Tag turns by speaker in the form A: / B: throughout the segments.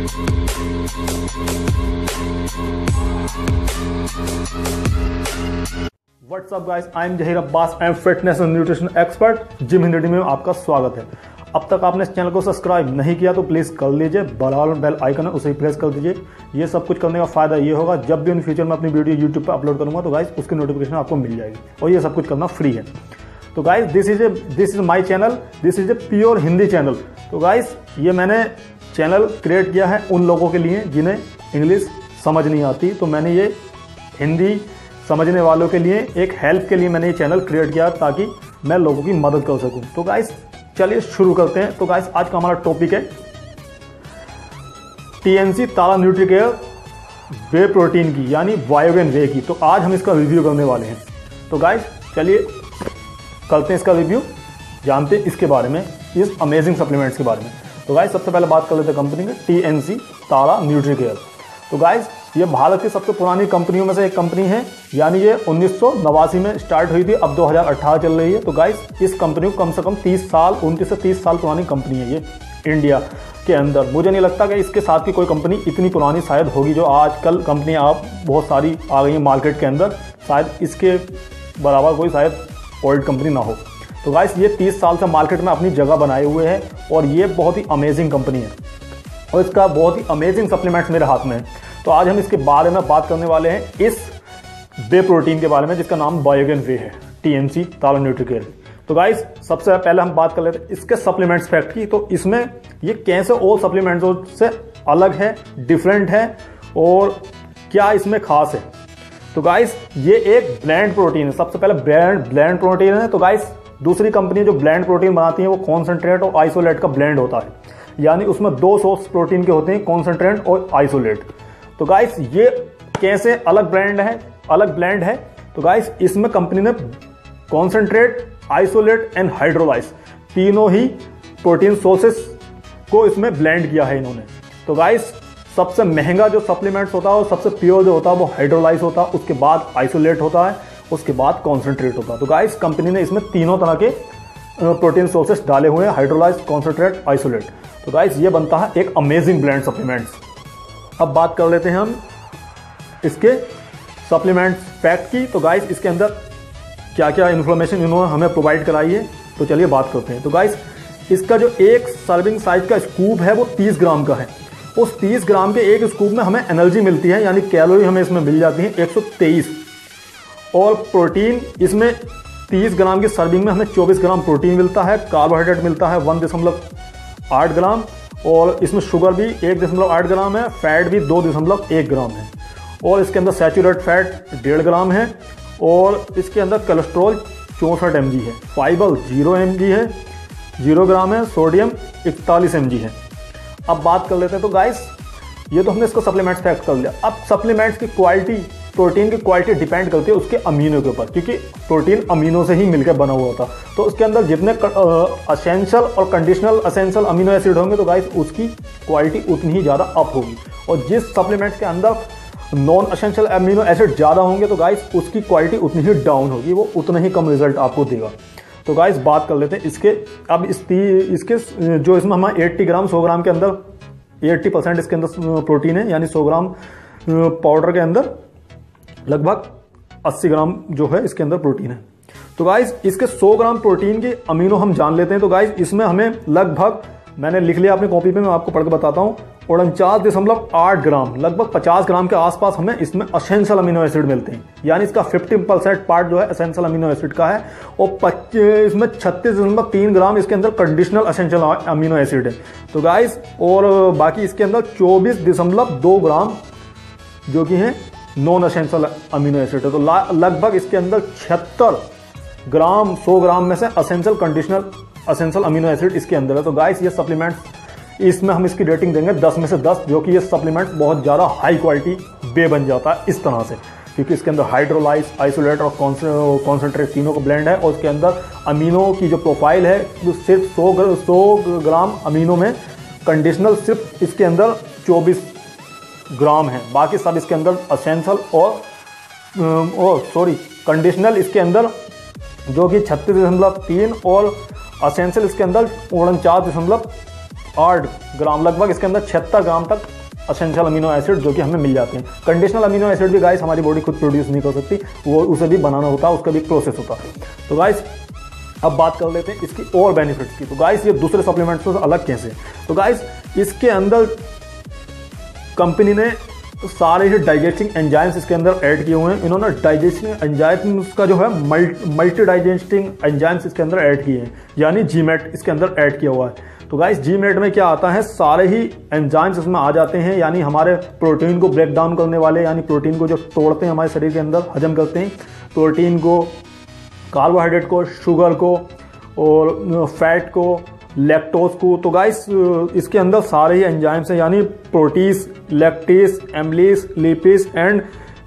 A: WhatsApp guys, I am Zaheer Abbas, I am fitness and nutrition expert. Gym Hindi में आपका स्वागत है। अब तक आपने इस चैनल को सब्सक्राइब नहीं किया तो प्लीज़ कर लीजिए। बराबर बेल आइकन है उसे प्रेस कर दीजिए। ये सब कुछ करने का फ़ायदा ये होगा, जब भी इन फ्यूचर में अपनी वीडियो यूट्यूब पर अपलोड करूँगा तो गाइस उसकी नोटिफिकेशन आपको मिल जाएगी, और ये सब कुछ करना फ्री है। तो guys this is my channel, this is a pure Hindi channel. तो गाइस ये मैंने चैनल क्रिएट किया है उन लोगों के लिए जिन्हें इंग्लिश समझ नहीं आती, तो मैंने ये हिंदी समझने वालों के लिए एक हेल्प के लिए मैंने ये चैनल क्रिएट किया ताकि मैं लोगों की मदद कर सकूं। तो गाइस चलिए शुरू करते हैं। तो गाइस आज का हमारा टॉपिक है टीएनसी तारा न्यूट्रीकेयर वे प्रोटीन की, यानी बायोगेन वे की। तो आज हम इसका रिव्यू करने वाले हैं। तो गाइस चलिए करते हैं इसका रिव्यू, जानते हैं इसके बारे में, इस अमेजिंग सप्लीमेंट्स के बारे में। तो गाइस सबसे पहले बात कर लेते हैं कंपनी के टीएनसी तारा न्यूट्रीकेयर। तो गाइस ये भारत की सबसे पुरानी कंपनियों में से एक कंपनी है, यानी ये 1989 में स्टार्ट हुई थी, अब 2018 चल रही है। तो गाइस इस कंपनी को कम से कम 29 से 30 साल पुरानी कंपनी है ये इंडिया के अंदर। मुझे नहीं लगता कि इसके साथ की कोई कंपनी इतनी पुरानी शायद होगी, जो आजकल कंपनी आप बहुत सारी आ गई है मार्केट के अंदर, शायद इसके बराबर कोई शायद ओल्ड कंपनी ना हो। तो गाइस ये 30 साल से मार्केट में अपनी जगह बनाए हुए है और ये बहुत ही अमेजिंग कंपनी है और इसका बहुत ही अमेजिंग सप्लीमेंट्स मेरे हाथ में है। तो आज हम इसके बारे में बात करने वाले हैं, इस वे प्रोटीन के बारे में जिसका नाम बायोगेन वे है, टीएनसी तारा न्यूट्रीकेयर। तो गाइस सबसे पहले हम बात कर लेते हैं इसके सप्लीमेंट्स फैक्ट की। तो इसमें ये कैसे और सप्लीमेंट्स से अलग है, डिफरेंट है और क्या इसमें खास है। तो गाइस ये एक ब्लेंड प्रोटीन है, सबसे पहले ब्लेंड प्रोटीन है। तो गाइस दूसरी कंपनी जो ब्लेंड प्रोटीन बनाती है वो कॉन्सेंट्रेट और आइसोलेट का ब्लेंड होता है, यानी उसमें 2 सोर्स प्रोटीन के होते हैं, कॉन्सेंट्रेट और आइसोलेट। तो गाइस ये कैसे अलग ब्लेंड है। तो गाइस इसमें कंपनी ने कॉन्सेंट्रेट, आइसोलेट एंड हाइड्रोलाइज तीनों ही प्रोटीन सोर्सेस को इसमें ब्लेंड किया है इन्होंने। तो गाइस सबसे महंगा जो सप्लीमेंट्स होता है और सबसे प्योर जो होता है वो हाइड्रोलाइज होता है, उसके बाद आइसोलेट होता है, उसके बाद कॉन्सेंट्रेट होता है। तो गाइस कंपनी ने इसमें तीनों तरह के प्रोटीन सोर्सेस डाले हुए हैं, हाइड्रोलाइज, कॉन्सेंट्रेट, आइसोलेट। तो गाइस ये बनता है एक अमेजिंग ब्लेंड सप्लीमेंट्स। अब बात कर लेते हैं हम इसके सप्लीमेंट्स फैक्ट की। तो गाइस इसके अंदर क्या क्या इन्फॉर्मेशन इन्होंने हमें प्रोवाइड कराई है, तो चलिए बात करते हैं। तो गाइस इसका जो एक सर्विंग साइज का स्कूप है वो 30 ग्राम का है। उस 30 ग्राम के एक स्कूप में हमें एनर्जी मिलती है, यानी कैलोरी हमें इसमें मिल जाती है 123, और प्रोटीन इसमें 30 ग्राम की सर्विंग में हमें 24 ग्राम प्रोटीन मिलता है। कार्बोहाइड्रेट मिलता है 1.8 ग्राम, और इसमें शुगर भी 1.8 ग्राम है, फैट भी 2.1 ग्राम है, और इसके अंदर सैचुरेट फैट 1.5 ग्राम है, और इसके अंदर कोलेस्ट्रॉल 64 mg है, फाइबर 0 mg है, 0 ग्राम है, सोडियम 41 mg है। अब बात कर लेते हैं। तो गाइस ये तो हमने इसको सप्लीमेंट्स फैक्ट कर लिया। अब सप्लीमेंट्स की क्वालिटी, प्रोटीन की क्वालिटी डिपेंड करती है उसके अमीनो के ऊपर, क्योंकि प्रोटीन अमीनो से ही मिलकर बना हुआ होता। तो उसके अंदर जितने असेंशियल और कंडीशनल असेंशियल अमीनो एसिड होंगे तो गाइस उसकी क्वालिटी उतनी ही ज़्यादा अप होगी, और जिस सप्लीमेंट्स के अंदर नॉन असेंशियल अमीनो एसिड ज़्यादा होंगे तो गाइस उसकी क्वालिटी उतनी ही डाउन होगी, वो उतना ही कम रिजल्ट आपको देगा। तो गाइस बात कर लेते हैं इसके। अब इसके जो इसमें हमारे 80 ग्राम 100 ग्राम के अंदर 80% इसके अंदर प्रोटीन है, यानी 100 ग्राम पाउडर के अंदर लगभग 80 ग्राम जो है इसके अंदर प्रोटीन है। तो गाइस इसके 100 ग्राम प्रोटीन के अमीनो हम जान लेते हैं। तो गाइस इसमें हमें लगभग, मैंने लिख लिया अपनी कॉपी पे, मैं आपको पढ़ के बताता हूँ, 49.8 ग्राम, लगभग 50 ग्राम के आसपास हमें इसमें असेंशियल अमीनो एसिड मिलते हैं, यानी इसका 50% पार्ट जो है असेंशियल अमीनो एसिड का है, और इसमें 36.3 ग्राम इसके अंदर कंडीशनल असेंशियल अमीनो एसिड है। तो गाइस और बाकी इसके अंदर 24.2 ग्राम जो कि है नॉन असेंशियल अमीनो एसिड है। तो लगभग इसके अंदर 76 ग्राम 100 ग्राम में से essential conditional essential amino acid इसके अंदर है। तो गाइस ये सप्लीमेंट्स, इसमें हम इसकी रेटिंग देंगे 10 में से 10, जो कि ये सप्लीमेंट्स बहुत ज़्यादा हाई क्वालिटी वे बन जाता है इस तरह से, क्योंकि इसके अंदर हाइड्रोलाइज, आइसोलेट और कॉन्सेंट्रेट तीनों का ब्लेंड है, और इसके अंदर अमीनो की जो प्रोफाइल है जो सिर्फ 100 ग्राम अमीनो में कंडीशनल सिर्फ इसके अंदर 24 ग्राम है, बाकी सब इसके अंदर असेंशियल और कंडीशनल इसके अंदर जो कि 36.3 और असेंशियल इसके अंदर 49.8 ग्राम, लगभग इसके अंदर 76 ग्राम तक असेंशियल अमीनो एसिड जो कि हमें मिल जाते हैं। कंडीशनल अमीनो एसिड भी गाइस हमारी बॉडी खुद प्रोड्यूस नहीं कर सकती, वो उसे भी बनाना होता है, उसका भी प्रोसेस होता है। तो गाइस अब बात कर लेते हैं इसकी और बेनिफिट्स की। तो गाइस ये दूसरे सप्लीमेंट्स से अलग कैसे? तो गाइस इसके अंदर कंपनी ने सारे ही डाइजेस्टिंग एंजाइम्स इसके अंदर ऐड किए हुए हैं। इन्होंने डाइजेस्टिंग एंजाइम्स का जो है मल्टी डाइजेस्टिंग एंजाइम्स इसके अंदर ऐड किए हैं, यानी जीमेट इसके अंदर ऐड किया हुआ है। तो गाइस जीमेट में क्या आता है, सारे ही एंजाइम्स इसमें आ जाते हैं, यानी हमारे प्रोटीन को ब्रेक डाउन करने वाले, यानी प्रोटीन को जो तोड़ते हैं हमारे शरीर के अंदर, हजम करते हैं प्रोटीन को, कार्बोहाइड्रेट को, शुगर को और फैट को, लैक्टोज को। तो गाइस इसके अंदर सारे ही एंजाइम्स हैं, यानी protease, lactase, amylase, lipase and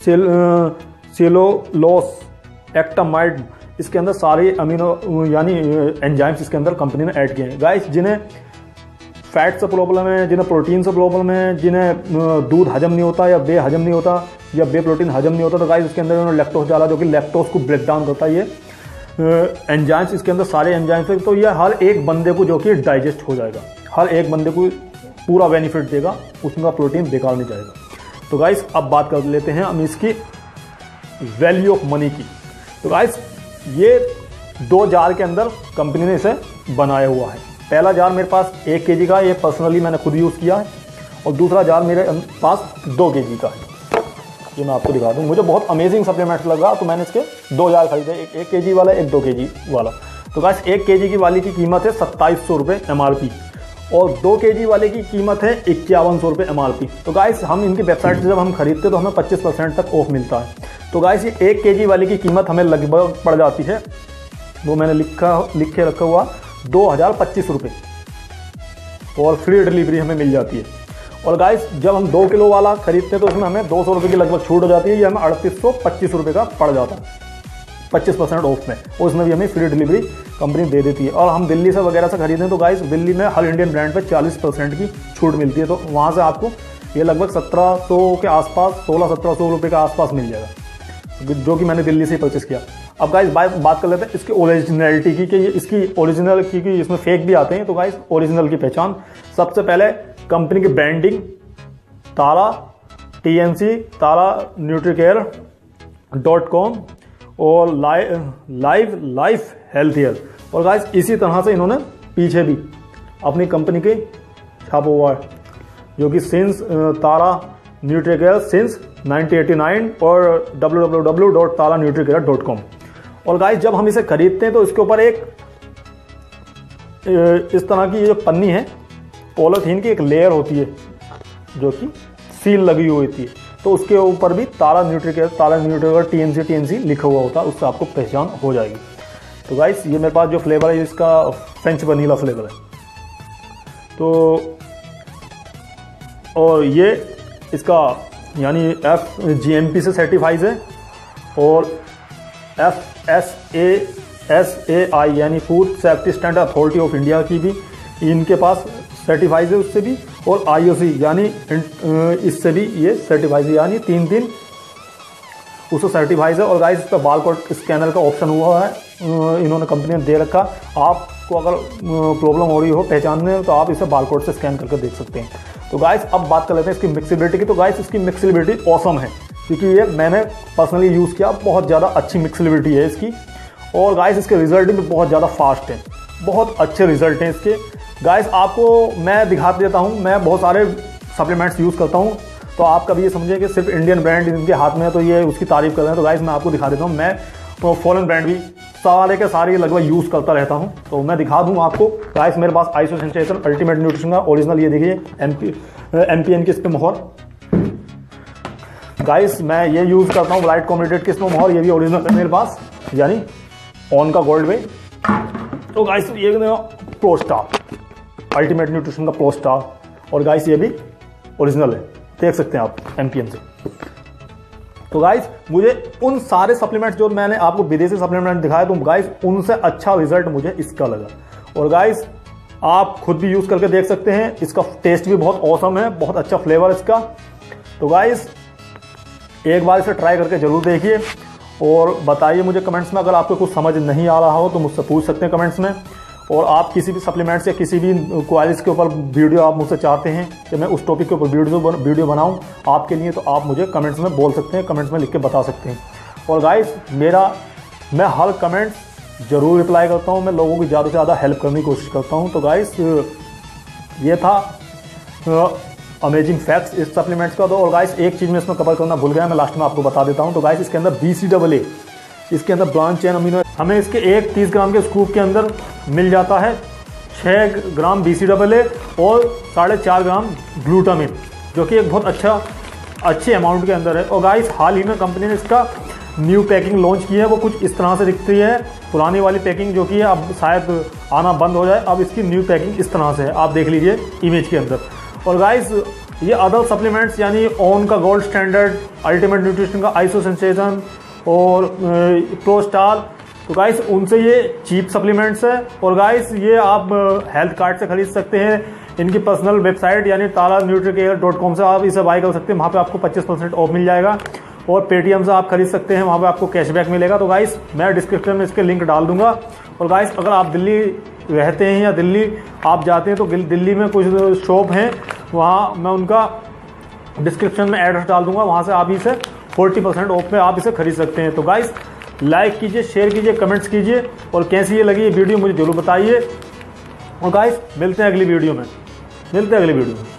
A: cellulose, एक्टामाइड, इसके अंदर सारे अमीनो यानी एंजाइम्स इसके अंदर कंपनी ने ऐड किए हैं। गाइस जिन्हें फैट से प्रॉब्लम है, जिन्हें प्रोटीन से प्रॉब्लम है, जिन्हें दूध हजम नहीं होता या बे हजम नहीं होता या बे प्रोटीन हजम नहीं होता, तो गाइस इसके अंदर उन्होंने लैक्टोज डाला जो कि लैक्टोज को ब्रेक डाउन करता है। ये एंजाइम्स इसके अंदर सारे एंजाइम्स हैं, तो ये हर एक बंदे को जो कि डाइजेस्ट हो जाएगा, हर एक बंदे को पूरा बेनिफिट देगा, उसका प्रोटीन बेकार नहीं जाएगा। तो गाइस अब बात कर लेते हैं हम इसकी वैल्यू ऑफ मनी की। तो गाइस ये 2 जार के अंदर कंपनी ने इसे बनाया हुआ है। पहला जार मेरे पास 1 kg का, ये पर्सनली मैंने खुद यूज़ किया है, और दूसरा जार मेरे पास 2 kg का है। ये मैं आपको दिखा दूँ, मुझे बहुत अमेजिंग सप्लीमेंट्स लगा, तो मैंने इसके 2 जार खरीदे, एक 1 kg वाला, एक 2 kg वाला। तो गाइस 1 kg की वाली की कीमत है 2700 रुपये MRP, और 2 kg वाले की कीमत है 5100 रुपये MRP। तो गाइस हम इनकी वेबसाइट से जब हम खरीदते तो हमें 25% तक ऑफ मिलता है। तो गाइस ये 1 kg वाले की कीमत हमें लगभग पड़ जाती है, वो मैंने लिख के रखा हुआ 2025 रुपये, और फ्री डिलीवरी हमें मिल जाती है। और गाइस जब हम 2 किलो वाला खरीदते हैं तो उसमें हमें 200 रुपये की लगभग छूट हो जाती है, ये हमें 3825 रुपये का पड़ जाता है 25% ऑफ में, और उसमें भी हमें फ्री डिलीवरी कंपनी दे देती है। और हम दिल्ली से वगैरह से खरीदें तो गाइस दिल्ली में हर इंडियन ब्रांड पे 40% की छूट मिलती है, तो वहाँ से आपको ये लगभग 1700 के आसपास, 1600-1700 रुपये के आसपास मिल जाएगा, जो कि मैंने दिल्ली से ही परचेस किया। अब गाइस बात कर लेते हैं इसकी ओरिजिनलिटी की, कि ये इसकी ओरिजिनल की इसमें फेक भी आते हैं। तो गाइस ओरिजिनल की पहचान, सबसे पहले कंपनी की ब्रांडिंग, तारा TNC, तारा nutricare.com और लाइफ हेल्थियर। और गाइस इसी तरह से इन्होंने पीछे भी अपनी कंपनी के छापा हुआ है, जो कि सिंस तारा न्यूट्रीकेयर सिंस 1989 और www.taranutricare.com। और गाइस जब हम इसे खरीदते हैं तो इसके ऊपर एक इस तरह की जो पन्नी है, पॉलीथीन की एक लेयर होती है जो कि सील लगी हुई होती है, तो उसके ऊपर भी तारा न्यूट्रीकेयर TNC लिखा हुआ होता है, उससे आपको पहचान हो जाएगी। तो गाइस ये मेरे पास जो फ्लेवर है इसका फ्रेंच वनीला फ्लेवर है, तो और ये इसका यानी FGMP से सर्टिफाइड है, और FSSAI यानी food safety standard authority of India की भी इनके पास सर्टिफाइड है, उससे भी, और IOC यानी इससे भी ये सर्टिफाइड है, यानी 3 उससे सर्टिफाइड है। और गाइस इस पर बारकोड स्कैनर का ऑप्शन हुआ है, इन्होंने कंपनी ने दे रखा, आपको अगर प्रॉब्लम हो रही हो पहचानने में तो आप इसे बारकोड से स्कैन करके देख सकते हैं। तो गाइस अब बात कर लेते हैं इसकी मिक्सिबिलिटी की। तो गाइस इसकी मिक्सिबिलिटी ऑसम है, क्योंकि ये मैंने पर्सनली यूज़ किया, बहुत ज़्यादा अच्छी मिक्सिबिलिटी है इसकी। और गाइस इसके रिजल्ट भी बहुत ज़्यादा फास्ट हैं, बहुत अच्छे रिजल्ट हैं इसके। गाइस आपको मैं दिखा देता हूँ, मैं बहुत सारे सप्लीमेंट्स यूज़ करता हूँ, तो आप कभी ये समझे कि सिर्फ इंडियन ब्रांड इनके हाथ में है तो ये उसकी तारीफ कर रहे हैं। तो गाइस मैं आपको दिखा देता हूँ, मैं तो फॉरेन ब्रांड भी सारे के सारे लगभग यूज़ करता रहता हूँ, तो मैं दिखा दूँ आपको। गाइस मेरे पास आइसो सेंसेशन अल्टीमेट न्यूट्रिशन का ओरिजिनल, ये देखिए MPN की इस पर मोहर। गाइस मैं ये यूज़ करता हूँ लाइट कॉम्बिनेटेड की इस पर मोहर, ये भी ओरिजिनल है मेरे पास, यानी ऑन का गोल्ड वे। तो गाइस ये प्रो स्टार अल्टीमेट न्यूट्रिशन का प्रो स्टार, और गाइस ये भी ओरिजिनल है, देख सकते हैं आप MPN से। तो गाइस मुझे उन सारे सप्लीमेंट्स जो मैंने आपको विदेशी सप्लीमेंट दिखाए, तो गाइस उनसे अच्छा रिजल्ट मुझे इसका लगा। और गाइस आप खुद भी यूज़ करके देख सकते हैं, इसका टेस्ट भी बहुत ऑसम है, बहुत अच्छा फ्लेवर इसका। तो गाइस एक बार इसे ट्राई करके ज़रूर देखिए, और बताइए मुझे कमेंट्स में, अगर आपको कुछ समझ नहीं आ रहा हो तो मुझसे पूछ सकते हैं कमेंट्स में। और आप किसी भी सप्लीमेंट्स या किसी भी क्वालिटीज़ के ऊपर वीडियो आप मुझसे चाहते हैं कि मैं उस टॉपिक के ऊपर वीडियो बनाऊं आपके लिए, तो आप मुझे कमेंट्स में बोल सकते हैं, कमेंट्स में लिख के बता सकते हैं। और गाइस मैं हर कमेंट ज़रूर रिप्लाई करता हूं, मैं लोगों की ज़्यादा से ज़्यादा हेल्प करने की कोशिश करता हूं। तो गाइस ये था अमेजिंग फैक्ट्स इस सप्लीमेंट्स का। तो और गाइस एक चीज़ मैं इसमें कवर करना भूल गया, मैं लास्ट में आपको बता देता हूँ। तो गाइस इसके अंदर BCAA, इसके अंदर ब्रांच चेन अमीनो, हमें इसके एक 30 ग्राम के स्कूप के अंदर मिल जाता है 6 ग्राम BCAA और 4.5 ग्राम ग्लूटामिन, जो कि एक बहुत अच्छे अमाउंट के अंदर है। और गाइस हाल ही में कंपनी ने इसका न्यू पैकिंग लॉन्च की है, वो कुछ इस तरह से दिखती है। पुरानी वाली पैकिंग जो कि है अब शायद आना बंद हो जाए, अब इसकी न्यू पैकिंग इस तरह से है, आप देख लीजिए इमेज के अंदर। और गाइस ये अदर सप्लीमेंट्स यानी ऑन का गोल्ड स्टैंडर्ड, अल्टीमेट न्यूट्रिशन का आइसो सेंसेशन और प्रोस्टार, तो गाइस उनसे ये चीप सप्लीमेंट्स है। और गाइस ये आप हेल्थ कार्ड से खरीद सकते हैं, इनकी पर्सनल वेबसाइट यानी taranutricare.com से आप इसे बाय कर सकते हैं, वहाँ पे आपको 25% ऑफ मिल जाएगा। और पेटीएम से आप खरीद सकते हैं, वहाँ पे आपको कैशबैक मिलेगा। तो गाइस मैं डिस्क्रिप्शन में इसके लिंक डाल दूंगा। और गाइस अगर आप दिल्ली रहते हैं या दिल्ली आप जाते हैं तो दिल्ली में कुछ शॉप हैं, वहाँ मैं उनका डिस्क्रिप्शन में एड्रेस डाल दूंगा, वहाँ से आप इसे 40% ऑफ में आप इसे खरीद सकते हैं। तो गाइस लाइक कीजिए, शेयर कीजिए, कमेंट्स कीजिए और कैसी ये लगी ये वीडियो मुझे जरूर बताइए। और गाइस मिलते हैं अगली वीडियो में।